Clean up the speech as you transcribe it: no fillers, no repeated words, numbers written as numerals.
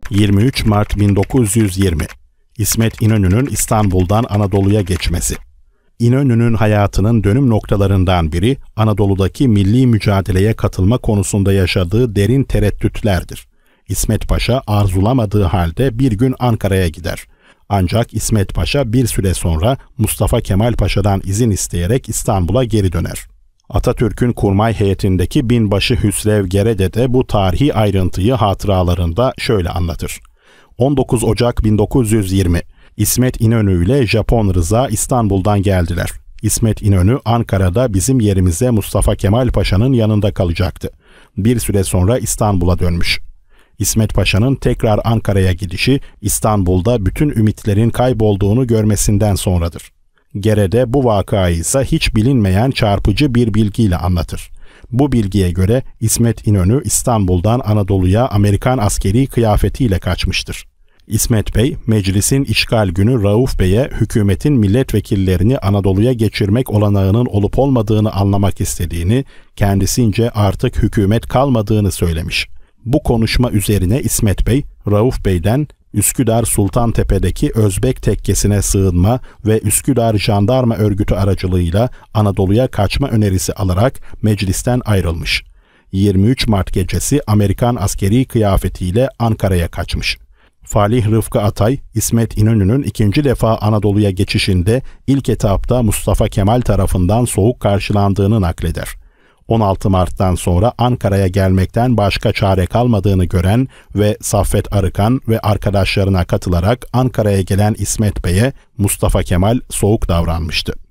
23 Mart 1920 İsmet İnönü'nün İstanbul'dan Anadolu'ya geçmesi. İnönü'nün hayatının dönüm noktalarından biri Anadolu'daki milli mücadeleye katılma konusunda yaşadığı derin tereddütlerdir. İsmet Paşa arzulamadığı halde bir gün Ankara'ya gider. Ancak İsmet Paşa bir süre sonra Mustafa Kemal Paşa'dan izin isteyerek İstanbul'a geri döner. Atatürk'ün kurmay heyetindeki binbaşı Hüsrev Gerede de bu tarihi ayrıntıyı hatıralarında şöyle anlatır. 19 Ocak 1920 İsmet İnönü ile Japon Rıza İstanbul'dan geldiler. İsmet İnönü Ankara'da bizim yerimize Mustafa Kemal Paşa'nın yanında kalacaktı. Bir süre sonra İstanbul'a dönmüş. İsmet Paşa'nın tekrar Ankara'ya gidişi İstanbul'da bütün ümitlerin kaybolduğunu görmesinden sonradır. Gerede bu vakayı ise hiç bilinmeyen çarpıcı bir bilgiyle anlatır. Bu bilgiye göre İsmet İnönü İstanbul'dan Anadolu'ya Amerikan askeri kıyafetiyle kaçmıştır. İsmet Bey, meclisin işgal günü Rauf Bey'e hükümetin milletvekillerini Anadolu'ya geçirmek olanağının olup olmadığını anlamak istediğini, kendisince artık hükümet kalmadığını söylemiş. Bu konuşma üzerine İsmet Bey, Rauf Bey'den Üsküdar Sultantepe'deki Özbek tekkesine sığınma ve Üsküdar Jandarma Örgütü aracılığıyla Anadolu'ya kaçma önerisi alarak meclisten ayrılmış. 23 Mart gecesi Amerikan askeri kıyafetiyle Ankara'ya kaçmış. Falih Rıfkı Atay, İsmet İnönü'nün ikinci defa Anadolu'ya geçişinde ilk etapta Mustafa Kemal tarafından soğuk karşılandığını nakleder. 16 Mart'tan sonra Ankara'ya gelmekten başka çare kalmadığını gören ve Saffet Arıkan ve arkadaşlarına katılarak Ankara'ya gelen İsmet Bey'e Mustafa Kemal soğuk davranmıştı.